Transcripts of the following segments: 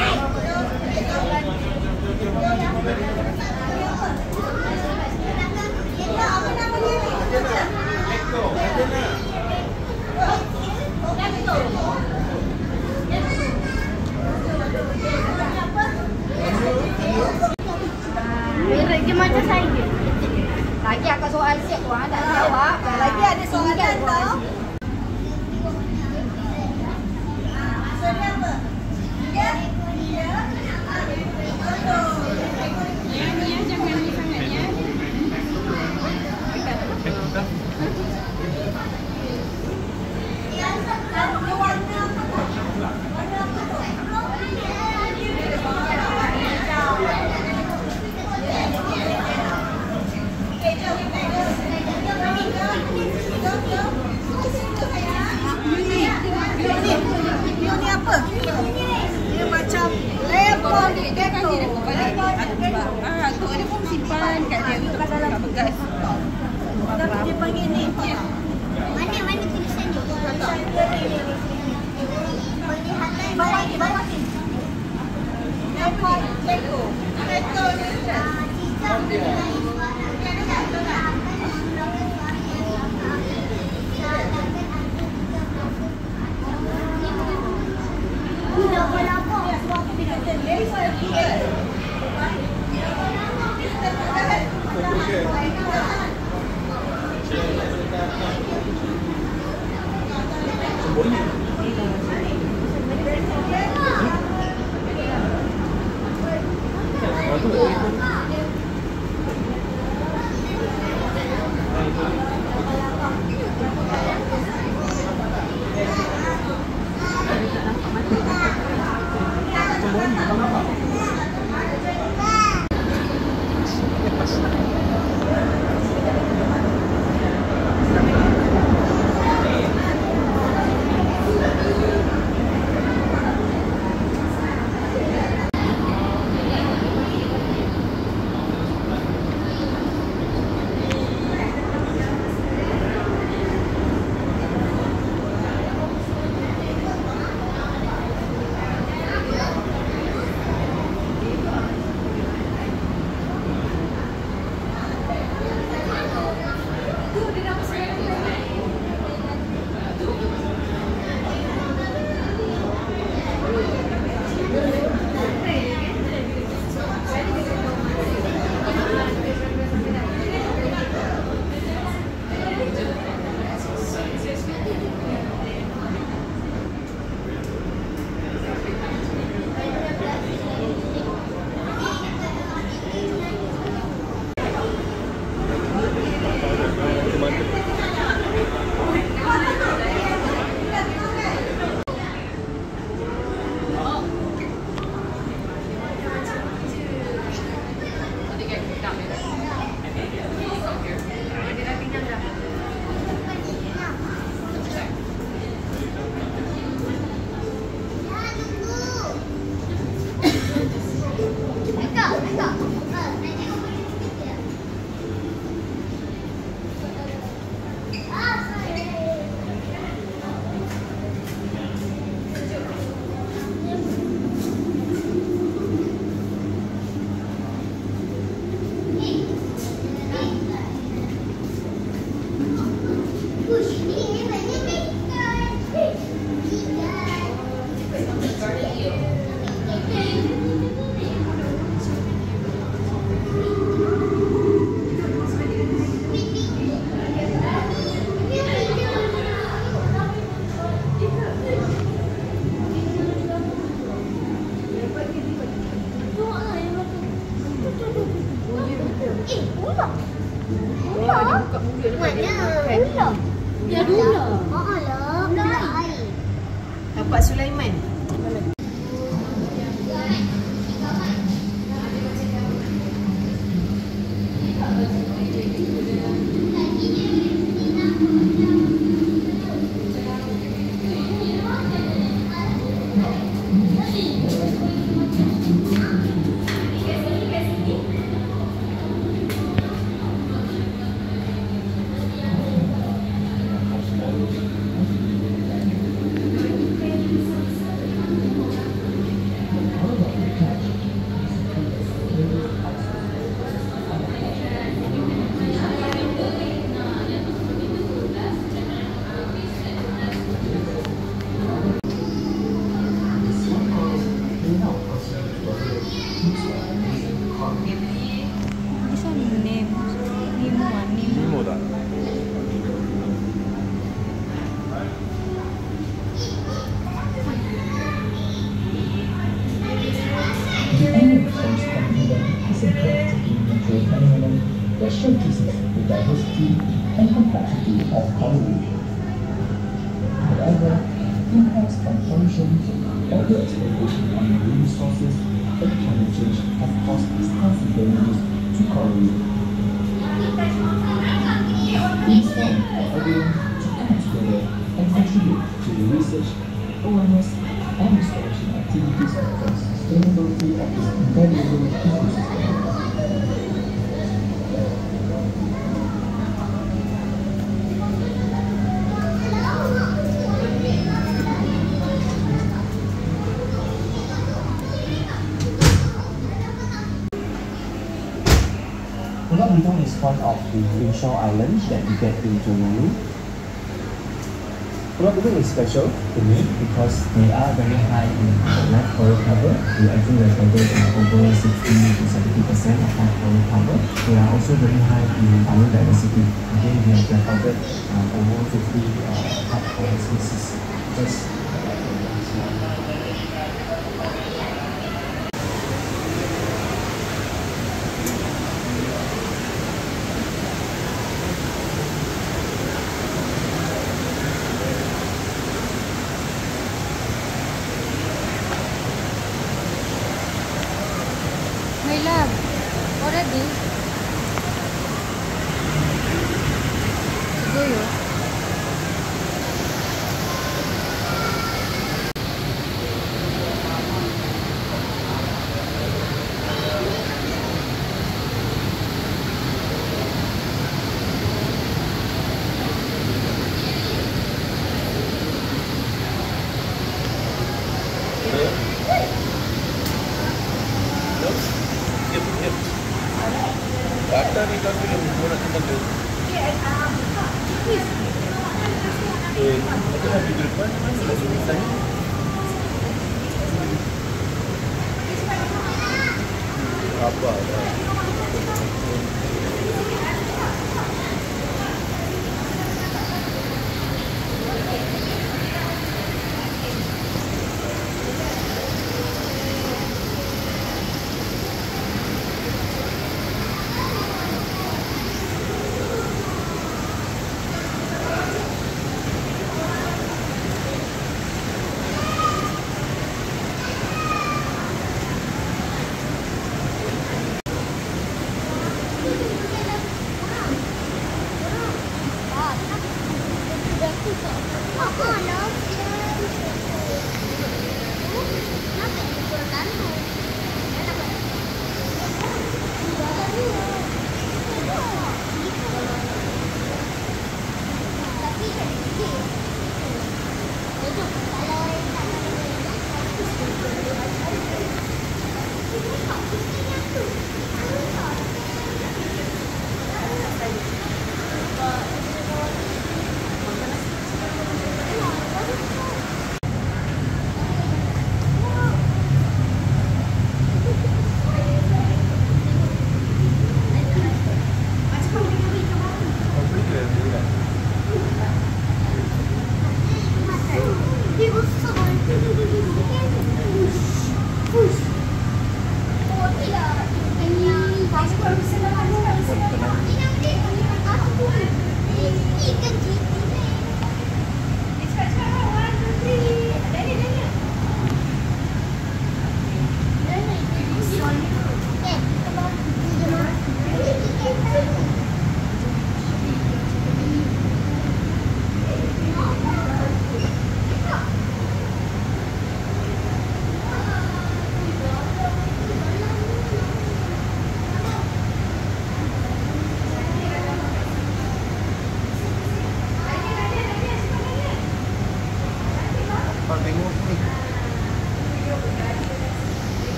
Dia macam saya. Lagi akak soal siap tu, tak jawab. Lagi ada soalan tau. Soalan apa? Ya? Ya? Ya, jangan ni sangat ya. Ni apa? Dia macam lepon Dia kasih dia balik. Tu dia pun simpan kat dia untuk kat bekas. tapi dia panggil ni. Mana tulisan tu? Bawah ni, bawah ni. Lepon, leko. Leko ni. Ya dulu. Alah, air. Dapat Sulaiman. is a breathtaking natural phenomenon that showcases the diversity and complexity of Honolulu. However, impacts from pollution, overexploitation on marine resources, and climate change have caused extensive damages to coral reef. Instead of everyone to come together and contribute to the research, awareness, and restoration activities for the sustainability of this invaluable ecosystem. Pulau Bidong is one of the inshore islands that we get in Honolulu. Pulau Bidong is special to me because they are very high in live coral cover. We actually recorded over 60 to 70% of live coral cover. They are also very high in biodiversity. Again, we have recorded over 50 live coral species. Just My love, already? Siguro. Kata ni kami yang nak teman tu. Kita nak pergi depan, lagi misalnya. Apa?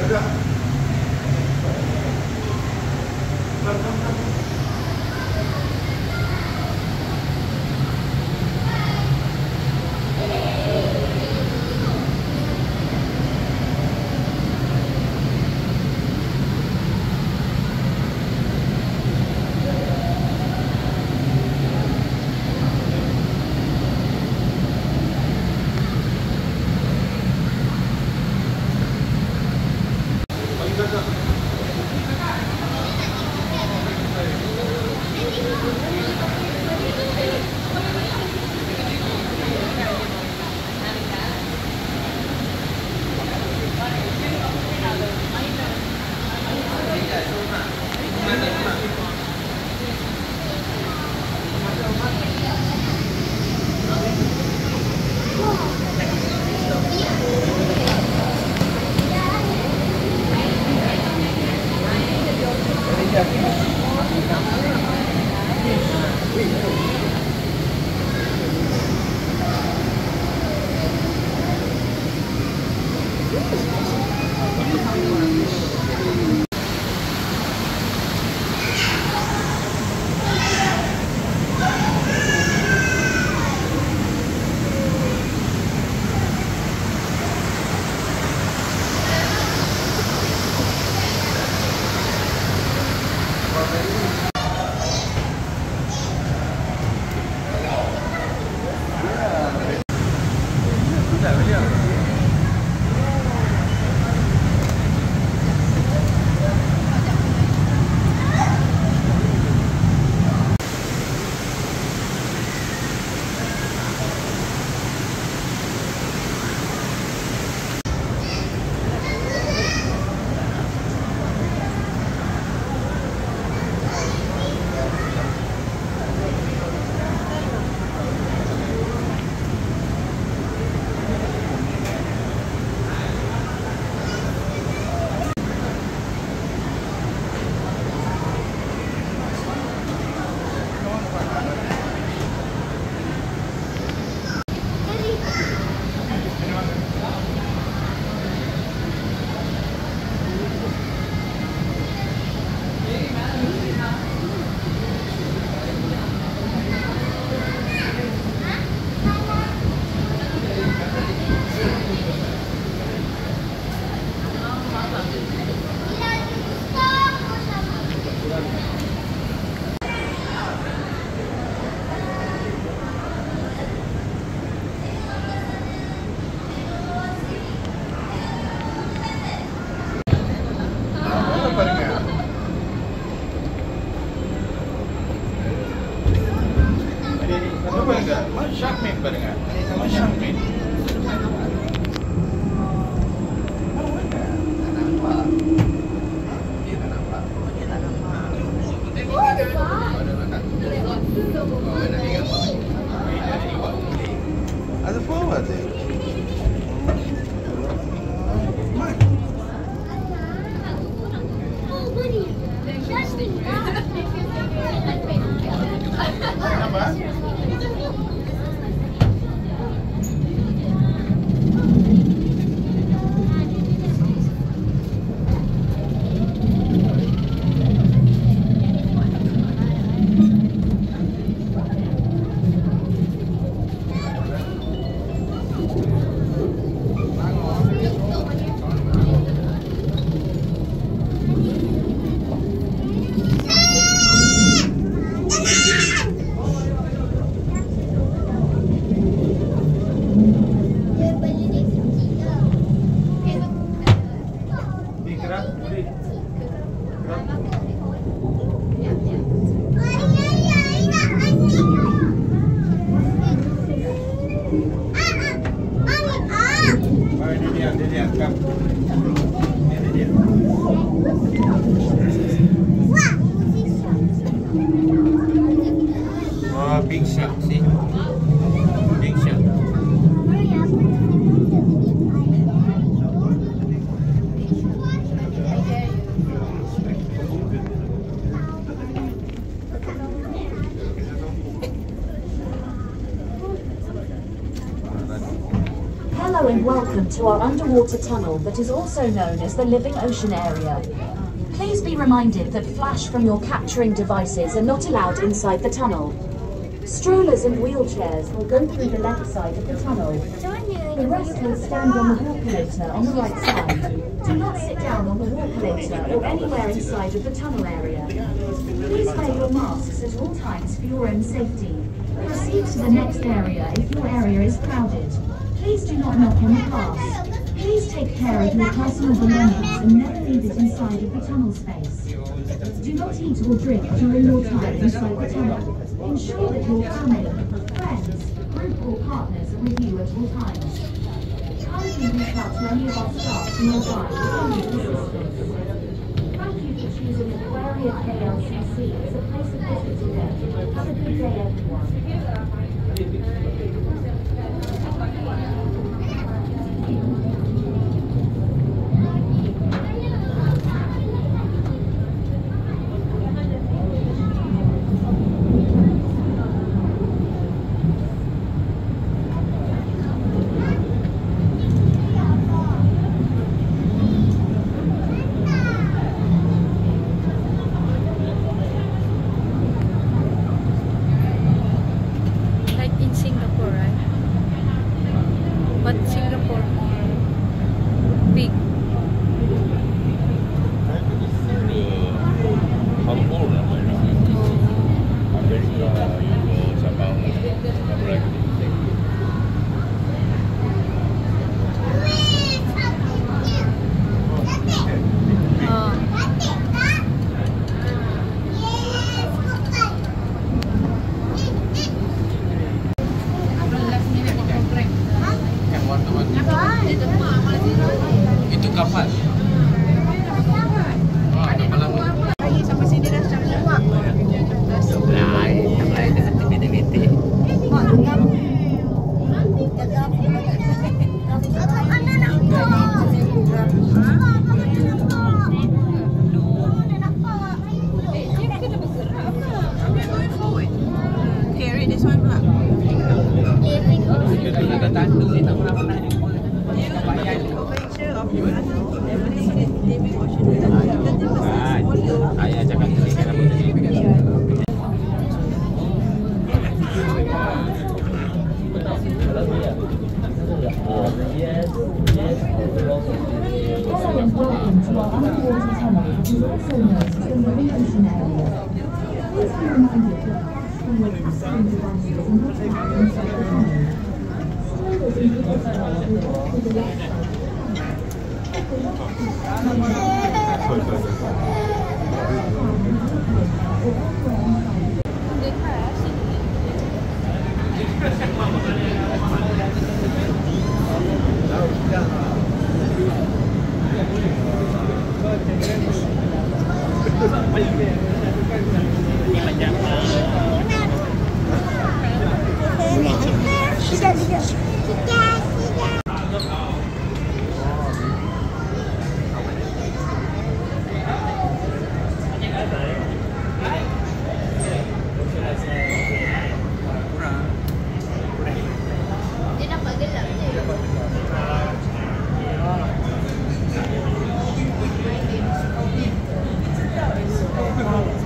Sharkmin பாருங்க. Sharkmin. Ada bawah tu. Oh, big shark, see? Big shark. Hello and welcome to our underwater tunnel that is also known as the Living Ocean Area. Please be reminded that flash from your capturing devices are not allowed inside the tunnel. Strollers and wheelchairs will go through the left side of the tunnel. The rest will stand on the walkulator on the right side. Do not sit down on the walkulator or anywhere inside of the tunnel area. Please wear your masks at all times for your own safety. Proceed to the next area if your area is crowded. Please do not knock on the pass. Please take care of your personal belongings and never leave it inside of the tunnel space. Do not eat or drink during your time inside the tunnel. Ensure that your family, friends, group or partners are with you at all times. Kindly reach out to any of our staff nearby if you need assistance. Thank you for choosing Aquaria KLCC as a place of visit today. Have a good day, everyone. Itu kapan? Sampai sini dah semua. Lain dengan TBT. Carry this one pula. Kita tandu ni tak pernah jumpa. Ayah cakap tadi kan apa tadi? Hello and welcome to our underwater tunnel, which is also known as the Living Ocean Area. Please be reminded that your capturing devices are not allowed inside the tunnel. Strollers and wheelchairs will walk to the left side. Dia dapat gelap je.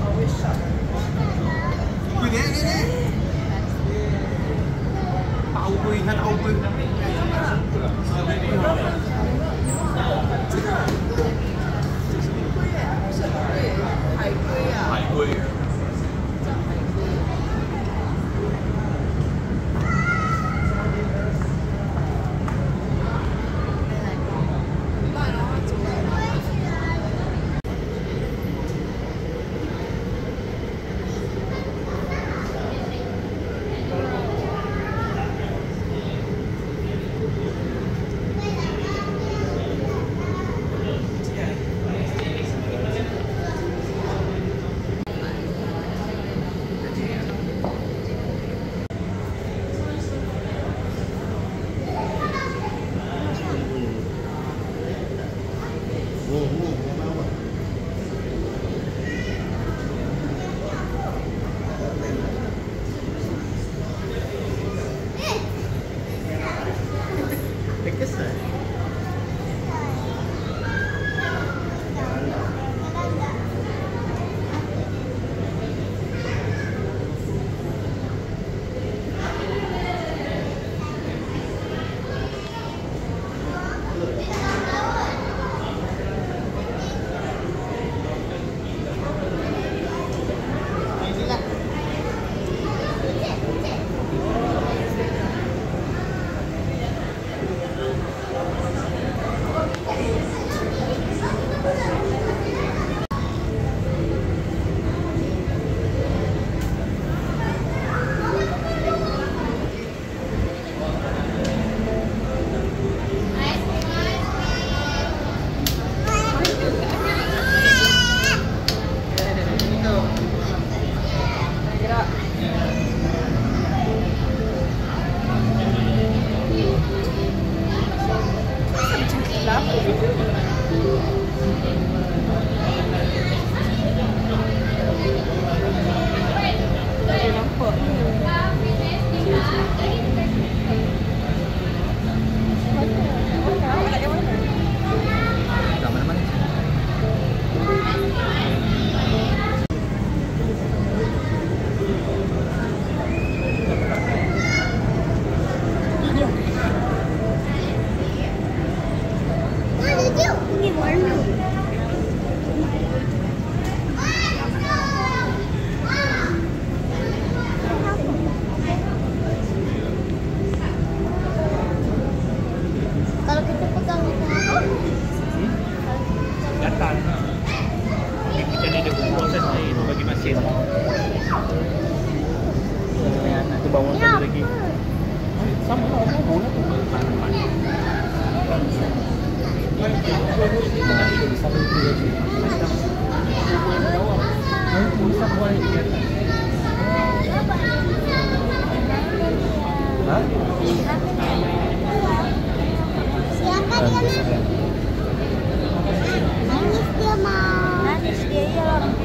bagi mesin. Itu bangun tadi lagi. Sama lah, boleh. Siapa dia? Nangis dia mau. Nangis dia ya orang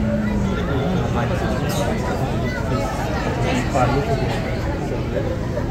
Palu.